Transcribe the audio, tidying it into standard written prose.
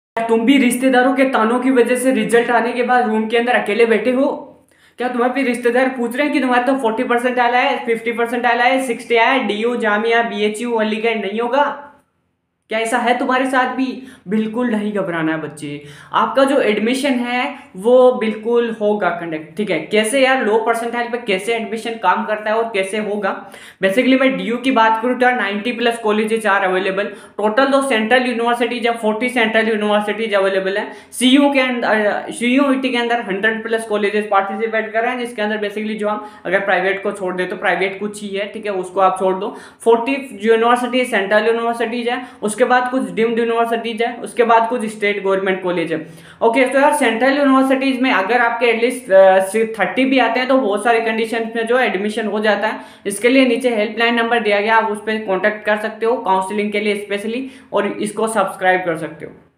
क्या तुम भी रिश्तेदारों के तानों की वजह से रिजल्ट आने के बाद रूम के अंदर अकेले बैठे हो? क्या तुम्हारे भी रिश्तेदार पूछ रहे हैं कि तुम्हारा तो 40% आया है, 50% आया है, 60 आया है, DU जामिया BHU अलीगढ़ नहीं होगा? क्या ऐसा है तुम्हारे साथ भी? बिल्कुल नहीं घबराना है बच्चे। आपका जो एडमिशन है वो बिल्कुल होगा कंडक्ट, ठीक है। कैसे यार, लो परसेंटाइल पे कैसे एडमिशन काम करता है और कैसे होगा? बेसिकली मैं DU की बात करूँ तो यार 90+ कॉलेजेस आर अवेलेबल। टोटल दो सेंट्रल यूनिवर्सिटीज या 40 सेंट्रल यूनिवर्सिटीज अवेलेबल है। CU के अंदर, CUET के अंदर 100+ कॉलेजेस पार्टिसिपेट कर रहे हैं, जिसके अंदर बेसिकली जो हम अगर प्राइवेट को छोड़ दे तो प्राइवेट कुछ ही है, ठीक है, उसको आप छोड़ दो। 40 यूनिवर्सिटी सेंट्रल यूनिवर्सिटीज है, उसके बाद कुछ डीम्ड यूनिवर्सिटीज है, उसके बाद कुछ स्टेट गवर्नमेंट कॉलेज है। ओके, तो यार सेंट्रल यूनिवर्सिटीज में अगर आपके एटलीस्ट 30 भी आते हैं तो बहुत सारी कंडीशन में जो एडमिशन हो जाता है। इसके लिए नीचे हेल्पलाइन नंबर दिया गया, आप उस पर कॉन्टैक्ट कर सकते हो काउंसलिंग के लिए स्पेशली, और इसको सब्सक्राइब कर सकते हो।